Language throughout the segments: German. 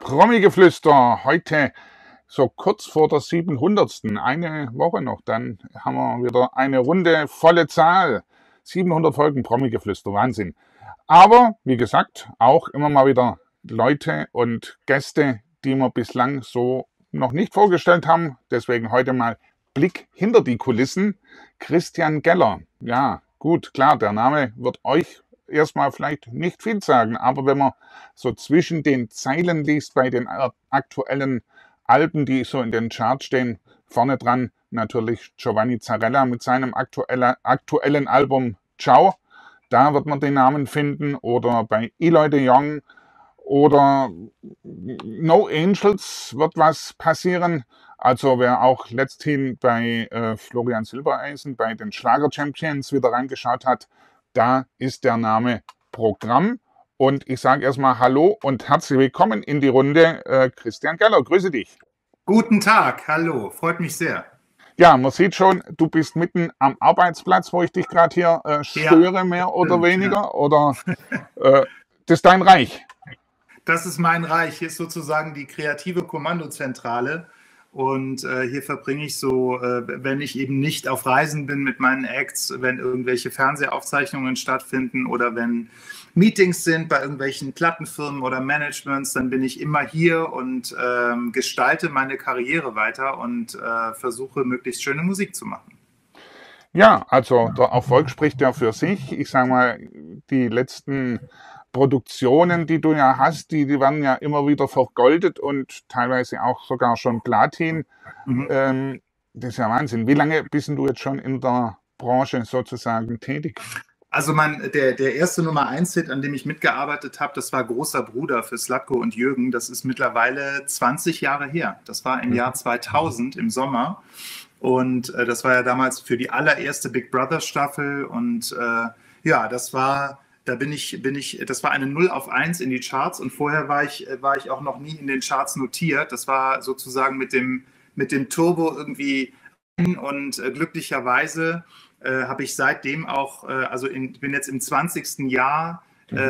Promi-Geflüster, heute so kurz vor der 700. Eine Woche noch, dann haben wir wieder eine runde volle Zahl. 700 Folgen Promi-Geflüster, Wahnsinn. Aber, wie gesagt, auch immer mal wieder Leute und Gäste, die wir bislang so noch nicht vorgestellt haben. Deswegen heute mal Blick hinter die Kulissen. Christian Geller. Ja, gut, klar, der Name wird euch erstmal vielleicht nicht viel sagen, aber wenn man so zwischen den Zeilen liest bei den aktuellen Alben, die so in den Charts stehen, vorne dran natürlich Giovanni Zarella mit seinem aktuellen Album Ciao, da wird man den Namen finden, oder bei Eloy de Jong oder No Angels wird was passieren. Also wer auch letzthin bei Florian Silbereisen, bei den Schlager Champions wieder reingeschaut hat, da ist der Name Programm. Und ich sage erstmal Hallo und herzlich willkommen in die Runde. Christian Geller, grüße dich. Guten Tag, hallo, freut mich sehr. Ja, man sieht schon, du bist mitten am Arbeitsplatz, wo ich dich gerade hier störe, ja, mehr oder weniger. Ja. Oder das ist dein Reich? Das ist mein Reich. Hier ist sozusagen die kreative Kommandozentrale. Und hier verbringe ich so, wenn ich eben nicht auf Reisen bin mit meinen Acts, wenn irgendwelche Fernsehaufzeichnungen stattfinden oder wenn Meetings sind bei irgendwelchen Plattenfirmen oder Managements, dann bin ich immer hier und gestalte meine Karriere weiter und versuche, möglichst schöne Musik zu machen. Ja, also der Erfolg spricht ja für sich. Ich sage mal, die letzten Produktionen, die du ja hast, die werden ja immer wieder vergoldet und teilweise auch sogar schon Platin. Das ist ja Wahnsinn. Wie lange bist du jetzt schon in der Branche sozusagen tätig? Also der erste Nummer-1-Hit, an dem ich mitgearbeitet habe, das war Großer Bruder für Slatko und Jürgen. Das ist mittlerweile 20 Jahre her. Das war im Jahr 2000 im Sommer. Und das war ja damals für die allererste Big Brother Staffel. Und ja, das war... das war eine 0 auf 1 in die Charts, und vorher war ich auch noch nie in den Charts notiert. Das war sozusagen mit dem Turbo irgendwie, und glücklicherweise habe ich seitdem auch, bin jetzt im 20. Jahr,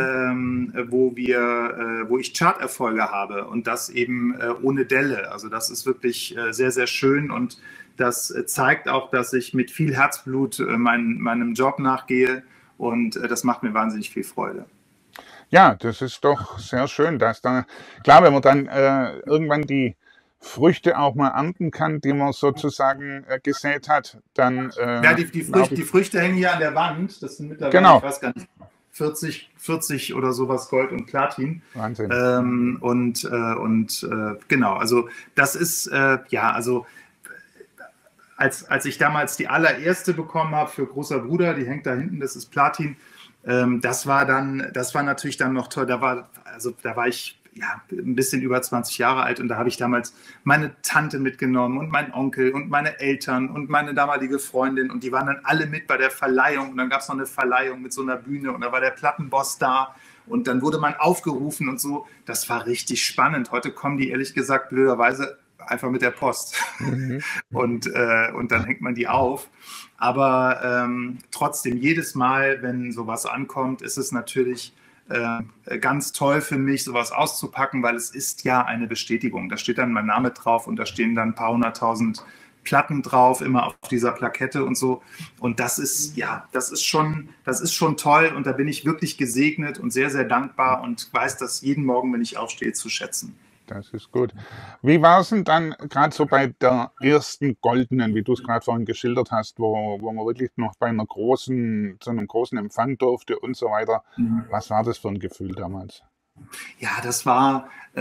wo ich Charterfolge habe, und das eben ohne Delle. Also das ist wirklich sehr, sehr schön, und das zeigt auch, dass ich mit viel Herzblut meinem Job nachgehe. Und das macht mir wahnsinnig viel Freude. Ja, das ist doch sehr schön, dass da, klar, wenn man dann irgendwann die Früchte auch mal ernten kann, die man sozusagen gesät hat, dann... ja, die Früchte hängen hier an der Wand. Das sind mittlerweile, genau, ich weiß gar nicht, 40 oder sowas Gold und Platin. Wahnsinn. Genau, also das ist, ja, also... Als ich damals die allererste bekommen habe für Großer Bruder, die hängt da hinten, das ist Platin, das war natürlich dann noch toll. Da war ich ja ein bisschen über 20 Jahre alt, und da habe ich damals meine Tante mitgenommen und meinen Onkel und meine Eltern und meine damalige Freundin, und die waren dann alle mit bei der Verleihung, und dann gab es noch eine Verleihung mit so einer Bühne, und da war der Plattenboss da, und dann wurde man aufgerufen und so. Das war richtig spannend. Heute kommen die, ehrlich gesagt, blöderweise einfach mit der Post. Und dann hängt man die auf. Aber trotzdem, jedes Mal, wenn sowas ankommt, ist es natürlich ganz toll für mich, sowas auszupacken, weil es ist ja eine Bestätigung. Da steht dann mein Name drauf, und da stehen dann ein paar 100.000 Platten drauf, immer auf dieser Plakette und so. Und das ist, ja, das ist schon toll, und da bin ich wirklich gesegnet und sehr, sehr dankbar und weiß das jeden Morgen, wenn ich aufstehe, zu schätzen. Das ist gut. Wie war es denn dann gerade so bei der ersten goldenen, wie du es gerade vorhin geschildert hast, wo man wirklich noch zu einem großen Empfang durfte und so weiter? Was war das für ein Gefühl damals? Ja, das war, ich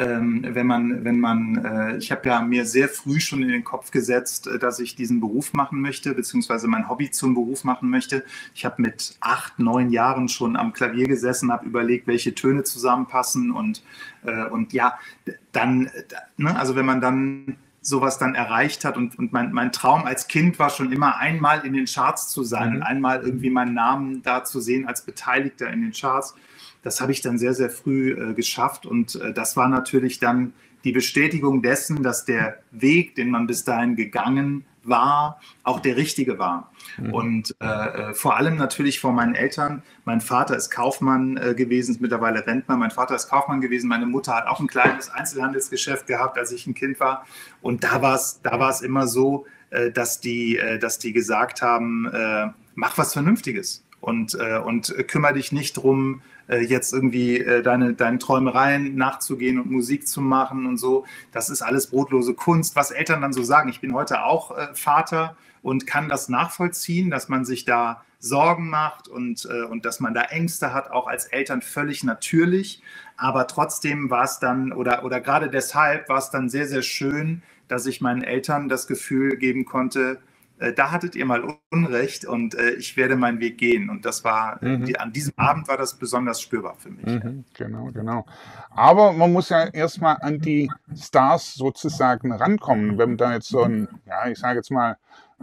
habe ja mir sehr früh schon in den Kopf gesetzt, dass ich diesen Beruf machen möchte, beziehungsweise mein Hobby zum Beruf machen möchte. Ich habe mit 8, 9 Jahren schon am Klavier gesessen, habe überlegt, welche Töne zusammenpassen, und ja, dann, ne, also wenn man dann sowas dann erreicht hat, und mein Traum als Kind war schon immer, einmal in den Charts zu sein und einmal irgendwie meinen Namen da zu sehen als Beteiligter in den Charts. Das habe ich dann sehr, sehr früh geschafft, und das war natürlich dann die Bestätigung dessen, dass der Weg, den man bis dahin gegangen war, auch der richtige war. Und vor allem natürlich vor meinen Eltern. Mein Vater ist Kaufmann gewesen, ist mittlerweile Rentner. Mein Vater ist Kaufmann gewesen. Meine Mutter hat auch ein kleines Einzelhandelsgeschäft gehabt, als ich ein Kind war. Und da war es immer so, dass die gesagt haben, mach was Vernünftiges und kümmere dich nicht drum, jetzt irgendwie deinen Träumereien nachzugehen und Musik zu machen und so. Das ist alles brotlose Kunst, was Eltern dann so sagen. Ich bin heute auch Vater und kann das nachvollziehen, dass man sich da Sorgen macht und dass man da Ängste hat, auch als Eltern völlig natürlich. Aber trotzdem war es dann, oder gerade deshalb war es dann sehr, sehr schön, dass ich meinen Eltern das Gefühl geben konnte, da hattet ihr mal Unrecht und ich werde meinen Weg gehen. Und das war, an diesem Abend war das besonders spürbar für mich. Genau, genau. Aber man muss ja erstmal an die Stars sozusagen rankommen. Wenn da jetzt so ein, ja, ich sage jetzt mal,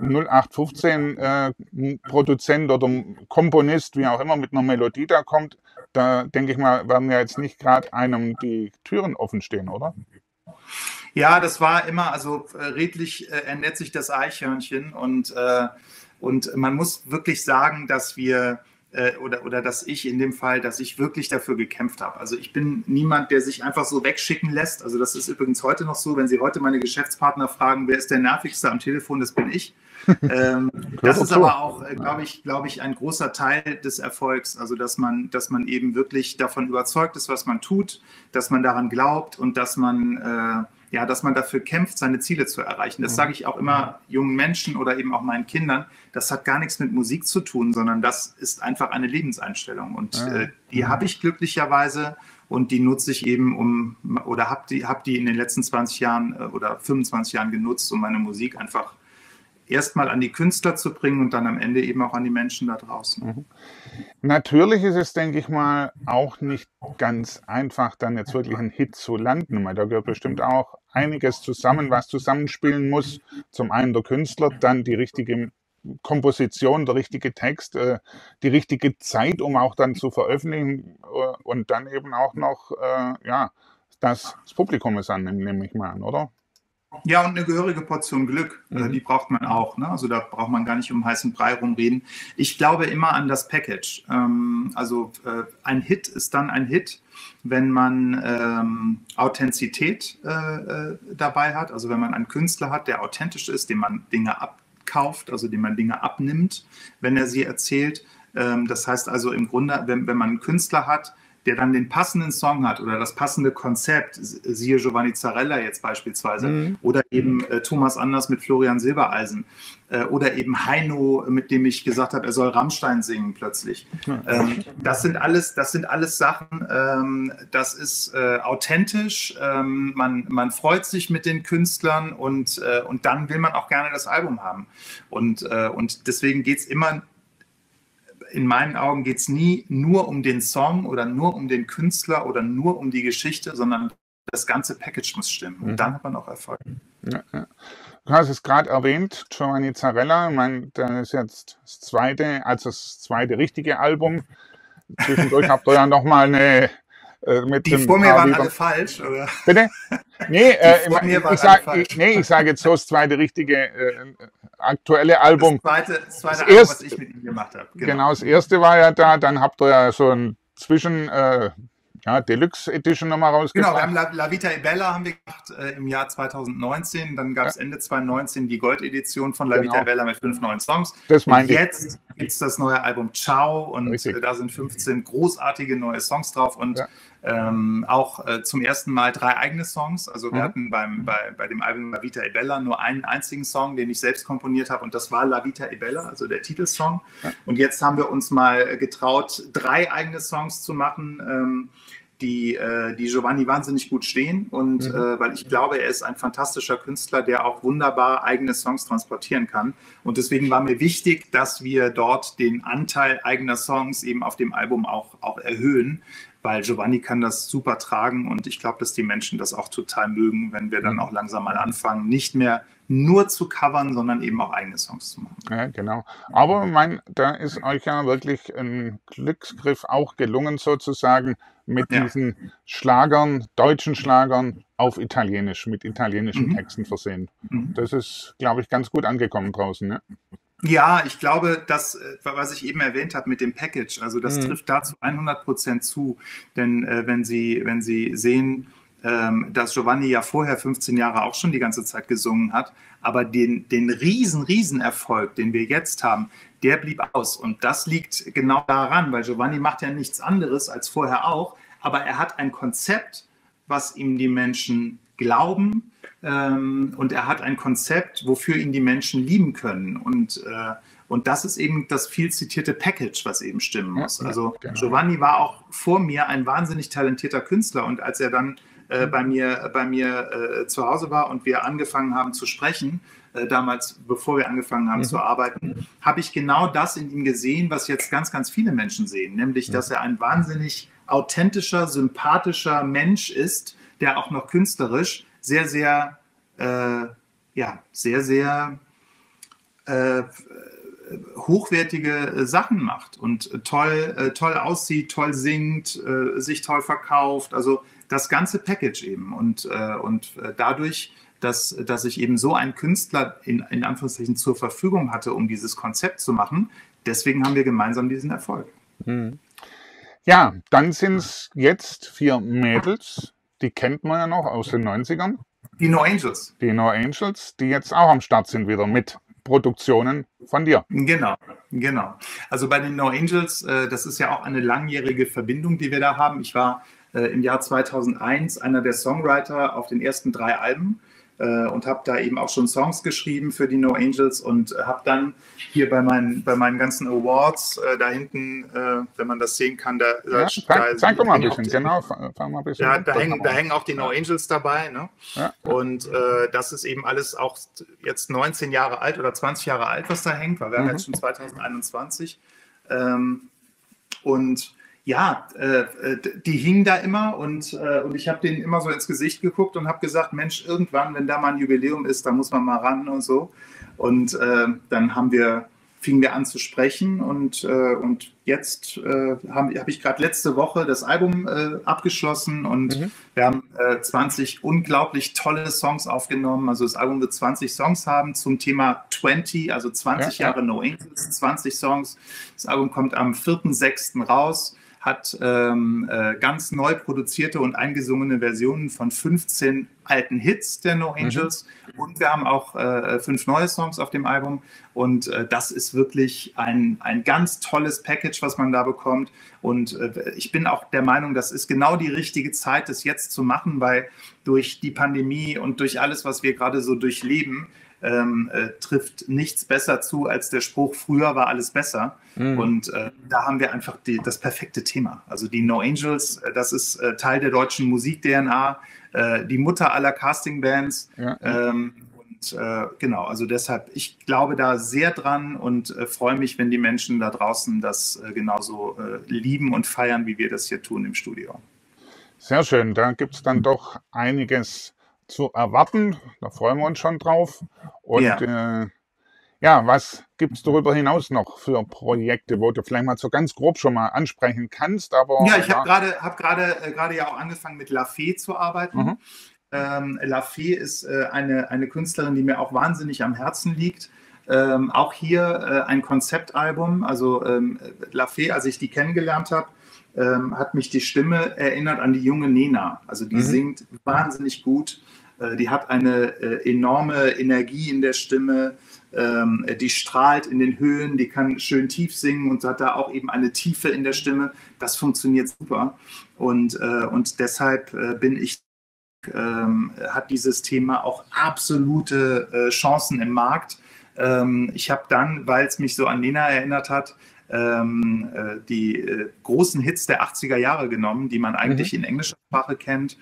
0815 Produzent oder Komponist, wie auch immer, mit einer Melodie da kommt, da denke ich mal, werden ja jetzt nicht gerade einem die Türen offen stehen, oder? Ja, das war immer, also redlich ernährt sich das Eichhörnchen und man muss wirklich sagen, dass wir oder dass ich in dem Fall, dass ich wirklich dafür gekämpft habe. Also ich bin niemand, der sich einfach so wegschicken lässt. Also das ist übrigens heute noch so, wenn Sie heute meine Geschäftspartner fragen, wer ist der nervigste am Telefon, das bin ich. Das ist aber auch, glaube ich, ein großer Teil des Erfolgs. Also dass man eben wirklich davon überzeugt ist, was man tut, dass man daran glaubt und dass man dafür kämpft, seine Ziele zu erreichen. Das sage ich auch immer jungen Menschen oder eben auch meinen Kindern. Das hat gar nichts mit Musik zu tun, sondern das ist einfach eine Lebenseinstellung. Und die habe ich glücklicherweise und die nutze ich eben habe die in den letzten 20 Jahren oder 25 Jahren genutzt, um meine Musik einfach erstmal an die Künstler zu bringen und dann am Ende eben auch an die Menschen da draußen. Natürlich ist es, denke ich mal, auch nicht ganz einfach, dann jetzt wirklich einen Hit zu landen, weil da gehört bestimmt auch einiges zusammen, was zusammenspielen muss. Zum einen der Künstler, dann die richtige Komposition, der richtige Text, die richtige Zeit, um auch dann zu veröffentlichen und dann eben auch noch, das Publikum es annimmt, nehme ich mal an, oder? Ja, und eine gehörige Portion Glück, die braucht man auch. Ne? Also da braucht man gar nicht um heißen Brei rumreden. Ich glaube immer an das Package. Ein Hit ist dann ein Hit, wenn man Authentizität dabei hat. Also wenn man einen Künstler hat, der authentisch ist, dem man Dinge abkauft, also dem man Dinge abnimmt, wenn er sie erzählt. Das heißt also im Grunde, wenn man einen Künstler hat, der dann den passenden Song hat oder das passende Konzept, siehe Giovanni Zarella jetzt beispielsweise, oder eben Thomas Anders mit Florian Silbereisen oder eben Heino, mit dem ich gesagt habe, er soll Rammstein singen plötzlich. Das sind alles Sachen, das ist authentisch, man freut sich mit den Künstlern und dann will man auch gerne das Album haben. Und deswegen geht es immer, in meinen Augen geht es nie nur um den Song oder nur um den Künstler oder nur um die Geschichte, sondern das ganze Package muss stimmen. Und dann hat man auch Erfolg. Ja. Du hast es gerade erwähnt, Giovanni Zarella. Ich meine, das ist jetzt das zweite richtige Album. Zwischendurch habt ihr ja nochmal eine mit die vor mir waren alle falsch, oder? Bitte? Nee, ich sage jetzt so das zweite richtige aktuelle Album. Das zweite Album, was ich mit ihm gemacht habe. Genau, das erste war ja da, dann habt ihr ja so ein Deluxe Edition nochmal rausgebracht. Genau, wir haben La Vita e Bella haben wir gemacht im Jahr 2019. Dann gab es Ende 2019 die Gold-Edition von La Vita e Bella mit 5 neuen Songs. Das meinte ich. Jetzt gibt es das neue Album Ciao und da sind 15 großartige neue Songs drauf und auch zum ersten Mal 3 eigene Songs. Also wir hatten bei dem Album La Vita e Bella nur einen einzigen Song, den ich selbst komponiert habe und das war La Vita e Bella, also der Titelsong. Und jetzt haben wir uns mal getraut, 3 eigene Songs zu machen, die Giovanni wahnsinnig gut stehen und weil ich glaube, er ist ein fantastischer Künstler, der auch wunderbar eigene Songs transportieren kann und deswegen war mir wichtig, dass wir dort den Anteil eigener Songs eben auf dem Album auch erhöhen, weil Giovanni kann das super tragen und ich glaube, dass die Menschen das auch total mögen, wenn wir dann auch langsam mal anfangen, nicht mehr nur zu covern, sondern eben auch eigene Songs zu machen. Ja, genau. Aber da ist euch ja wirklich ein Glücksgriff auch gelungen, sozusagen, mit diesen Schlagern, deutschen Schlagern auf Italienisch, mit italienischen Texten versehen. Das ist, glaube ich, ganz gut angekommen draußen. Ne? Ja, ich glaube, das, was ich eben erwähnt habe mit dem Package, also das trifft dazu 100% zu. Denn wenn Sie sehen, dass Giovanni ja vorher 15 Jahre auch schon die ganze Zeit gesungen hat, aber den riesen Erfolg, den wir jetzt haben, der blieb aus. Und das liegt genau daran, weil Giovanni macht ja nichts anderes als vorher auch, aber er hat ein Konzept, was ihm die Menschen glauben, und er hat ein Konzept, wofür ihn die Menschen lieben können. Und das ist eben das viel zitierte Package, was eben stimmen muss. Also genau. Giovanni war auch vor mir ein wahnsinnig talentierter Künstler und als er dann bei mir zu Hause war und wir angefangen haben zu sprechen, damals, bevor wir angefangen haben zu arbeiten, habe ich genau das in ihm gesehen, was jetzt ganz viele Menschen sehen, nämlich, dass er ein wahnsinnig authentischer, sympathischer Mensch ist, der auch noch künstlerisch sehr hochwertige Sachen macht und toll aussieht, toll singt, sich toll verkauft, also das ganze Package eben und dadurch, dass ich eben so einen Künstler in Anführungszeichen zur Verfügung hatte, um dieses Konzept zu machen, deswegen haben wir gemeinsam diesen Erfolg. Ja, dann sind es jetzt 4 Mädels, die kennt man ja noch aus den 90ern. Die No Angels. Die No Angels, die jetzt auch am Start sind wieder mit Produktionen von dir. Genau. Also bei den No Angels, das ist ja auch eine langjährige Verbindung, die wir da haben. Ich war im Jahr 2001 einer der Songwriter auf den ersten 3 Alben und habe da eben auch schon Songs geschrieben für die No Angels und habe dann hier bei meinen ganzen Awards da hinten, wenn man das sehen kann, zeig doch mal ein bisschen, genau. Da hängen auch die No Angels dabei. Ne? Ja. Und das ist eben alles auch jetzt 19 Jahre alt oder 20 Jahre alt, was da hängt, weil wir haben jetzt schon 2021. Und ja, die hingen da immer und ich habe denen immer so ins Gesicht geguckt und habe gesagt, Mensch, irgendwann, wenn da mal ein Jubiläum ist, da muss man mal ran und so. Und dann fingen wir an zu sprechen und jetzt habe ich gerade letzte Woche das Album abgeschlossen und wir haben 20 unglaublich tolle Songs aufgenommen. Also das Album wird 20 Songs haben zum Thema 20, also 20 Jahre No Angels, 20 Songs. Das Album kommt am 4.6. raus. Hat ganz neu produzierte und eingesungene Versionen von 15 alten Hits der No Angels. Und wir haben auch 5 neue Songs auf dem Album. Und das ist wirklich ein ganz tolles Package, was man da bekommt. Und ich bin auch der Meinung, das ist genau die richtige Zeit, das jetzt zu machen, weil durch die Pandemie und durch alles, was wir gerade so durchleben, trifft nichts besser zu als der Spruch, früher war alles besser. Und da haben wir einfach das perfekte Thema. Also die No Angels, das ist Teil der deutschen Musik-DNA, die Mutter aller Casting-Bands. Genau, also deshalb, ich glaube da sehr dran und freue mich, wenn die Menschen da draußen das genauso lieben und feiern, wie wir das hier tun im Studio. Sehr schön, da gibt es dann doch einiges zu erwarten. Da freuen wir uns schon drauf. Und was gibt es darüber hinaus noch für Projekte, wo du vielleicht mal so ganz grob schon mal ansprechen kannst? Aber, ja, ich habe gerade ja auch angefangen mit La Fee zu arbeiten. La Fee ist eine Künstlerin, die mir auch wahnsinnig am Herzen liegt. Auch hier ein Konzeptalbum. Also La Fee, als ich die kennengelernt habe, hat mich die Stimme erinnert an die junge Nena. Also die singt wahnsinnig gut. Die hat eine enorme Energie in der Stimme. Die strahlt in den Höhen, die kann schön tief singen und hat da auch eben eine Tiefe in der Stimme. Das funktioniert super. Und deshalb hat dieses Thema auch absolute Chancen im Markt. Ich habe dann, weil es mich so an Nena erinnert hat, die großen Hits der 80er Jahre genommen, die man eigentlich in englischer Sprache kennt.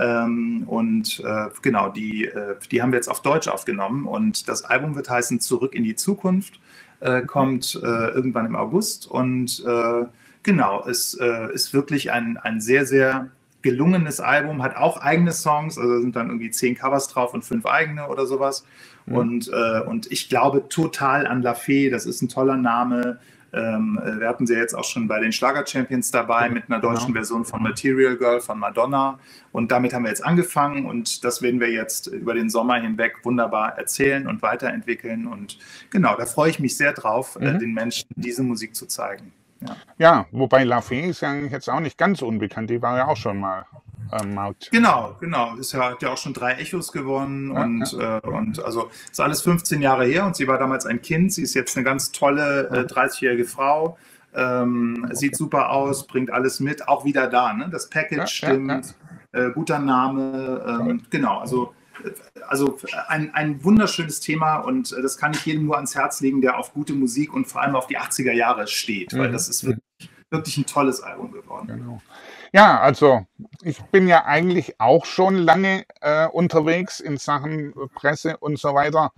Genau, die haben wir jetzt auf Deutsch aufgenommen und das Album wird heißen Zurück in die Zukunft, kommt irgendwann im August und genau, es ist wirklich ein sehr, sehr gelungenes Album, hat auch eigene Songs, also sind dann irgendwie 10 Covers drauf und 5 eigene oder sowas. Und ich glaube total an La Fee, das ist ein toller Name. Wir hatten sie jetzt auch schon bei den Schlager-Champions dabei mit einer deutschen Version von Material Girl von Madonna. Und damit haben wir jetzt angefangen und das werden wir jetzt über den Sommer hinweg wunderbar erzählen und weiterentwickeln. Und genau, da freue ich mich sehr drauf, den Menschen diese Musik zu zeigen. Ja, wobei La Fee ist ja jetzt auch nicht ganz unbekannt, die war ja auch schon mal am Markt. Genau. Hat ja auch schon 3 Echos gewonnen und also ist alles 15 Jahre her und sie war damals ein Kind. Sie ist jetzt eine ganz tolle 30-jährige Frau. Sieht super aus, bringt alles mit, auch wieder da. Ne? Das Package stimmt, guter Name, genau. Also ein wunderschönes Thema und das kann ich jedem nur ans Herz legen, der auf gute Musik und vor allem auf die 80er Jahre steht, weil das ist wirklich ein tolles Album geworden. Genau. Ja, also ich bin ja eigentlich auch schon lange unterwegs in Sachen Presse und so weiter.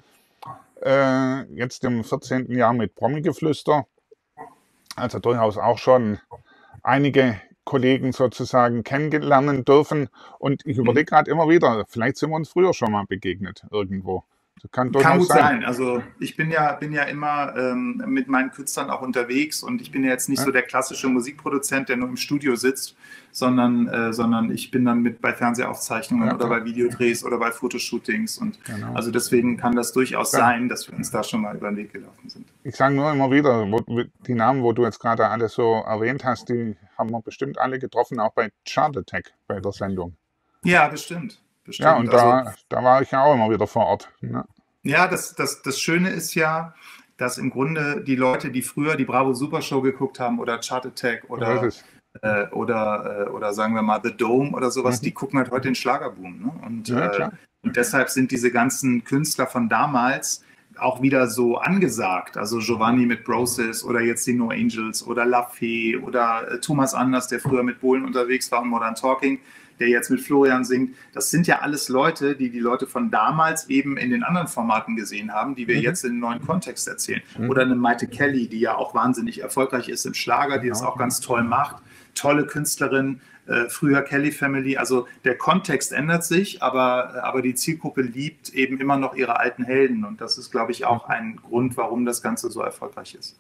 Jetzt im 14. Jahr mit Promi-Geflüster. Also durchaus auch schon einige Kollegen sozusagen kennenlernen dürfen. Und ich überlege gerade immer wieder, vielleicht sind wir uns früher schon mal begegnet irgendwo. Kann gut sein. Also ich bin ja immer mit meinen Künstlern auch unterwegs und ich bin ja jetzt nicht so der klassische Musikproduzent, der nur im Studio sitzt, sondern ich bin dann mit bei Fernsehaufzeichnungen oder bei Videodrehs oder bei Fotoshootings und also deswegen kann das durchaus sein, dass wir uns da schon mal über den Weg gelaufen sind. Ich sage nur immer wieder, die Namen, wo du jetzt gerade alle so erwähnt hast, die haben wir bestimmt alle getroffen, auch bei Chart Attack bei der Sendung. Ja, bestimmt. Ja, und da war ich ja auch immer wieder vor Ort. Ne? Ja, das Schöne ist ja, dass im Grunde die Leute, die früher die Bravo Super Show geguckt haben oder Chart Attack oder sagen wir mal The Dome oder sowas, die gucken halt heute den Schlagerboom. Ne? Und deshalb sind diese ganzen Künstler von damals auch wieder so angesagt. Also Giovanni mit Brosis oder jetzt die No Angels oder La Fee oder Thomas Anders, der früher mit Bohlen unterwegs war und Modern Talking, der jetzt mit Florian singt. Das sind ja alles Leute, die Leute von damals eben in den anderen Formaten gesehen haben, die wir jetzt in einen neuen Kontext erzählen. Oder eine Maite Kelly, die ja auch wahnsinnig erfolgreich ist im Schlager, die das auch ganz toll macht. Tolle Künstlerin, früher Kelly Family. Also der Kontext ändert sich, aber die Zielgruppe liebt eben immer noch ihre alten Helden. Und das ist, glaube ich, auch ein Grund, warum das Ganze so erfolgreich ist.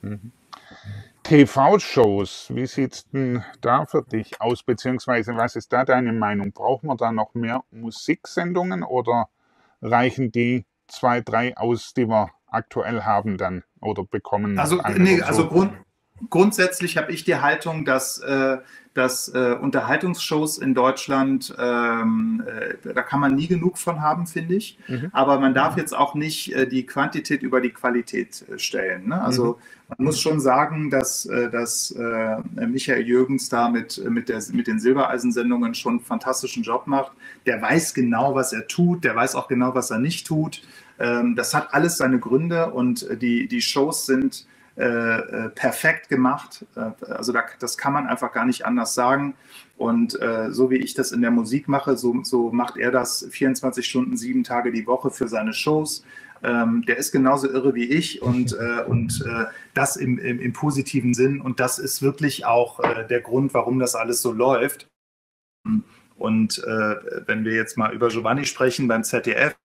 TV-Shows, wie sieht es denn da für dich aus, beziehungsweise was ist da deine Meinung? Brauchen wir da noch mehr Musiksendungen oder reichen die 2, 3 aus, die wir aktuell haben dann oder bekommen? Grundsätzlich habe ich die Haltung, dass Unterhaltungsshows in Deutschland, da kann man nie genug von haben, finde ich. Aber man darf jetzt auch nicht die Quantität über die Qualität stellen. Ne? Also man muss schon sagen, dass Michael Jürgens da mit den Silbereisen-Sendungen schon einen fantastischen Job macht. Der weiß genau, was er tut. Der weiß auch genau, was er nicht tut. Das hat alles seine Gründe und die Shows sind perfekt gemacht. Also das kann man einfach gar nicht anders sagen. Und so wie ich das in der Musik mache, so macht er das 24 Stunden, 7 Tage die Woche für seine Shows. Der ist genauso irre wie ich und das im positiven Sinn. Und das ist wirklich auch der Grund, warum das alles so läuft. Und wenn wir jetzt mal über Giovanni sprechen beim ZDF,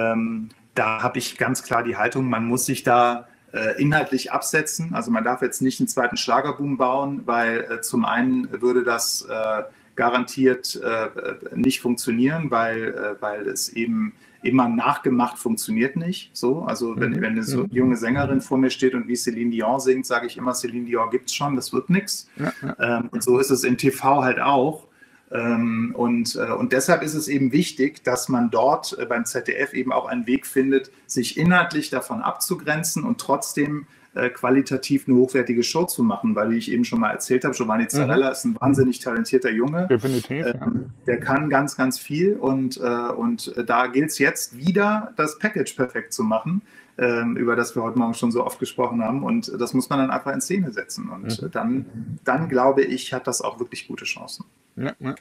da habe ich ganz klar die Haltung, man muss sich da inhaltlich absetzen. Also man darf jetzt nicht einen zweiten Schlagerboom bauen, weil zum einen würde das garantiert nicht funktionieren, weil es eben immer nachgemacht funktioniert nicht. So, also wenn eine so junge Sängerin vor mir steht und wie Céline Dion singt, sage ich immer, Céline Dion gibt's schon, das wird nichts. Und so ist es im TV halt auch. Und deshalb ist es eben wichtig, dass man dort beim ZDF eben auch einen Weg findet, sich inhaltlich davon abzugrenzen und trotzdem qualitativ eine hochwertige Show zu machen, weil, wie ich eben schon mal erzählt habe, Giovanni Zarella ist ein wahnsinnig talentierter Junge. Definitiv, der kann ganz, ganz viel und da gilt es jetzt wieder, das Package perfekt zu machen, über das wir heute Morgen schon so oft gesprochen haben und das muss man dann einfach in Szene setzen und dann glaube ich, hat das auch wirklich gute Chancen. Ja.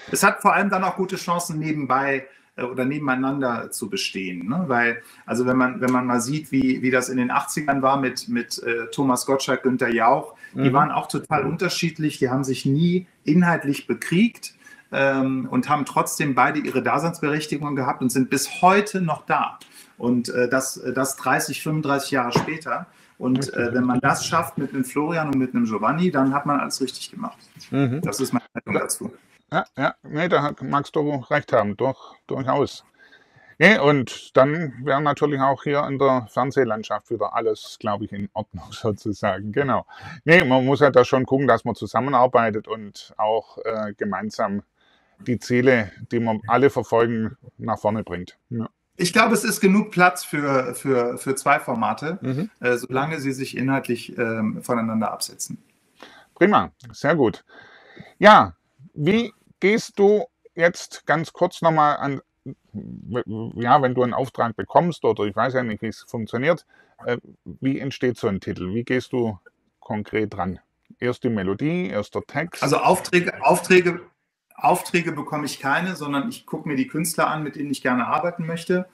Es hat vor allem dann auch gute Chancen nebenbei oder nebeneinander zu bestehen. Ne? Weil, also wenn man mal sieht, wie das in den 80ern war mit Thomas Gottschalk, Günther Jauch, die waren auch total unterschiedlich, die haben sich nie inhaltlich bekriegt und haben trotzdem beide ihre Daseinsberechtigung gehabt und sind bis heute noch da. Und das 30, 35 Jahre später. Und wenn man das schafft mit einem Florian und mit einem Giovanni, dann hat man alles richtig gemacht. Das ist meine Meinung dazu. Ja, nee, da magst du recht haben, durchaus. Nee, und dann wäre natürlich auch hier in der Fernsehlandschaft wieder alles, glaube ich, in Ordnung sozusagen. Genau. Nee, man muss ja da schon gucken, dass man zusammenarbeitet und auch gemeinsam die Ziele, die wir alle verfolgen, nach vorne bringt. Ja. Ich glaube, es ist genug Platz für 2 Formate, solange sie sich inhaltlich voneinander absetzen. Prima, sehr gut. Ja, wie gehst du jetzt ganz kurz nochmal an, ja, wenn du einen Auftrag bekommst oder ich weiß ja nicht, wie es funktioniert, wie entsteht so ein Titel? Wie gehst du konkret dran? Erst die Melodie, erst der Text? Also Aufträge bekomme ich keine, sondern ich gucke mir die Künstler an, mit denen ich gerne arbeiten möchte.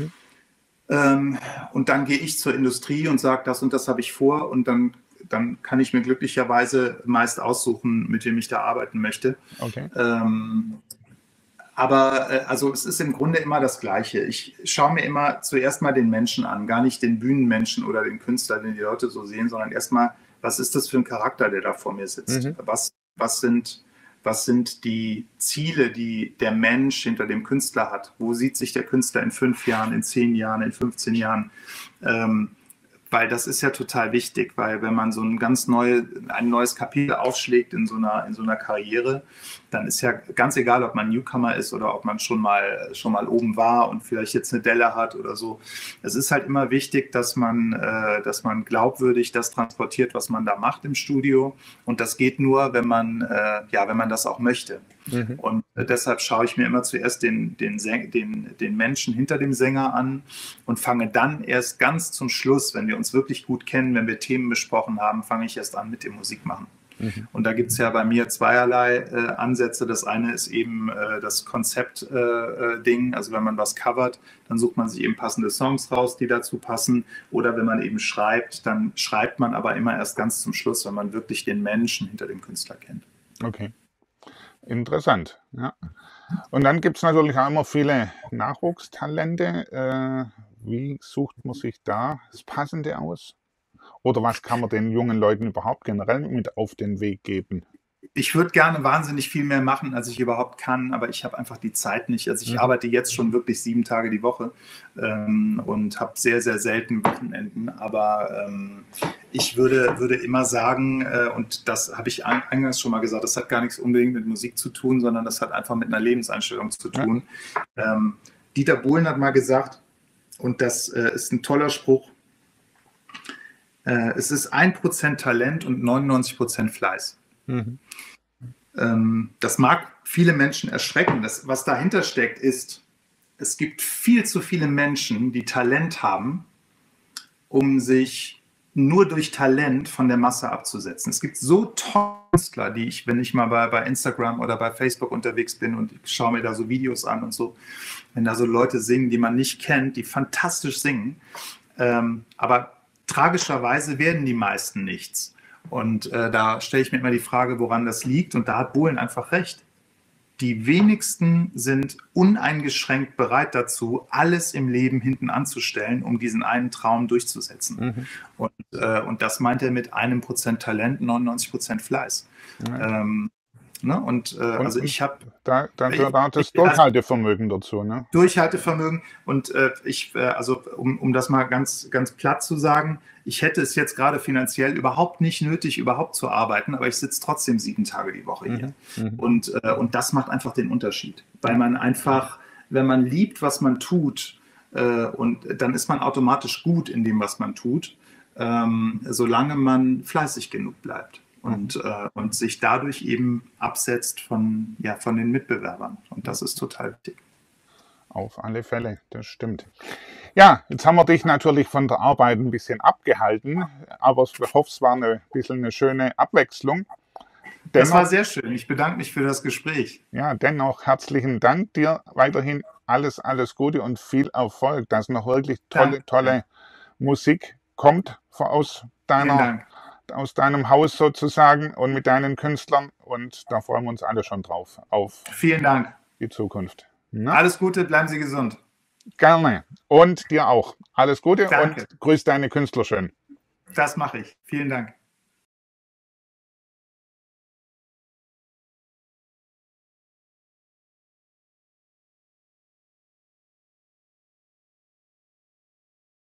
Und dann gehe ich zur Industrie und sage, das und das habe ich vor. Und dann kann ich mir glücklicherweise meist aussuchen, mit wem ich da arbeiten möchte. Okay. Aber also es ist im Grunde immer das Gleiche. Ich schaue mir immer zuerst mal den Menschen an, gar nicht den Bühnenmenschen oder den Künstler, den die Leute so sehen, sondern erstmal, was ist das für ein Charakter, der da vor mir sitzt? Was sind die Ziele, die der Mensch hinter dem Künstler hat? Wo sieht sich der Künstler in 5 Jahren, in 10 Jahren, in 15 Jahren? Weil das ist ja total wichtig, weil wenn man so ein neues Kapitel aufschlägt in so einer Karriere, dann ist ja ganz egal, ob man Newcomer ist oder ob man schon mal oben war und vielleicht jetzt eine Delle hat oder so. Es ist halt immer wichtig, dass man glaubwürdig das transportiert, was man da macht im Studio. Und das geht nur, wenn man das auch möchte. Und deshalb schaue ich mir immer zuerst den Menschen hinter dem Sänger an und fange dann erst ganz zum Schluss, wenn wir uns wirklich gut kennen, wenn wir Themen besprochen haben, fange ich erst an mit dem Musikmachen. Und da gibt es ja bei mir zweierlei Ansätze. Das eine ist eben das Konzept-Ding. Also wenn man was covert, dann sucht man sich eben passende Songs raus, die dazu passen. Oder wenn man eben schreibt, dann schreibt man aber immer erst ganz zum Schluss, wenn man wirklich den Menschen hinter dem Künstler kennt. Okay. Interessant, ja. Und dann gibt es natürlich auch immer viele Nachwuchstalente. Wie sucht man sich da das Passende aus? Oder was kann man den jungen Leuten überhaupt generell mit auf den Weg geben? Ich würde gerne wahnsinnig viel mehr machen, als ich überhaupt kann, aber ich habe einfach die Zeit nicht. Also ich arbeite jetzt schon wirklich 7 Tage die Woche und habe sehr, sehr selten Wochenenden. Aber ich würde immer sagen, und das habe ich eingangs schon mal gesagt, das hat gar nichts unbedingt mit Musik zu tun, sondern das hat einfach mit einer Lebenseinstellung zu tun. Dieter Bohlen hat mal gesagt, und das ist ein toller Spruch, es ist 1% Talent und 99% Fleiß. Das mag viele Menschen erschrecken. Was dahinter steckt, ist, es gibt viel zu viele Menschen, die Talent haben, um sich nur durch Talent von der Masse abzusetzen. Es gibt so tolle Künstler, die ich, wenn ich mal bei Instagram oder bei Facebook unterwegs bin und ich schaue mir da so Videos an und so, wenn da so Leute singen, die man nicht kennt, die fantastisch singen, aber tragischerweise werden die meisten nichts. Und da stelle ich mir immer die Frage, woran das liegt. Und da hat Bohlen einfach recht. Die wenigsten sind uneingeschränkt bereit dazu, alles im Leben hinten anzustellen, um diesen einen Traum durchzusetzen. Und das meint er mit 1% Talent, 99% Fleiß. Also ich habe... Da gehört das Durchhaltevermögen dazu, ne? Durchhaltevermögen. Und um das mal ganz, ganz platt zu sagen, ich hätte es jetzt gerade finanziell überhaupt nicht nötig, überhaupt zu arbeiten, aber ich sitze trotzdem 7 Tage die Woche hier. Und das macht einfach den Unterschied. Weil man einfach, wenn man liebt, was man tut, und dann ist man automatisch gut in dem, was man tut, solange man fleißig genug bleibt. Und sich dadurch eben absetzt von den Mitbewerbern. Und das ist total wichtig. Auf alle Fälle, das stimmt. Ja, jetzt haben wir dich natürlich von der Arbeit ein bisschen abgehalten, aber ich hoffe, es war ein bisschen eine schöne Abwechslung. Das war sehr schön. Ich bedanke mich für das Gespräch. Ja, dennoch herzlichen Dank dir. Weiterhin alles Gute und viel Erfolg, dass noch wirklich tolle Musik kommt aus deinem Haus sozusagen und mit deinen Künstlern. Und da freuen wir uns alle schon drauf, auf Vielen Dank. Die Zukunft. Na? Alles Gute, bleiben Sie gesund. Gerne. Und dir auch. Alles Gute. Danke. Und grüß deine Künstler schön. Das mache ich. Vielen Dank.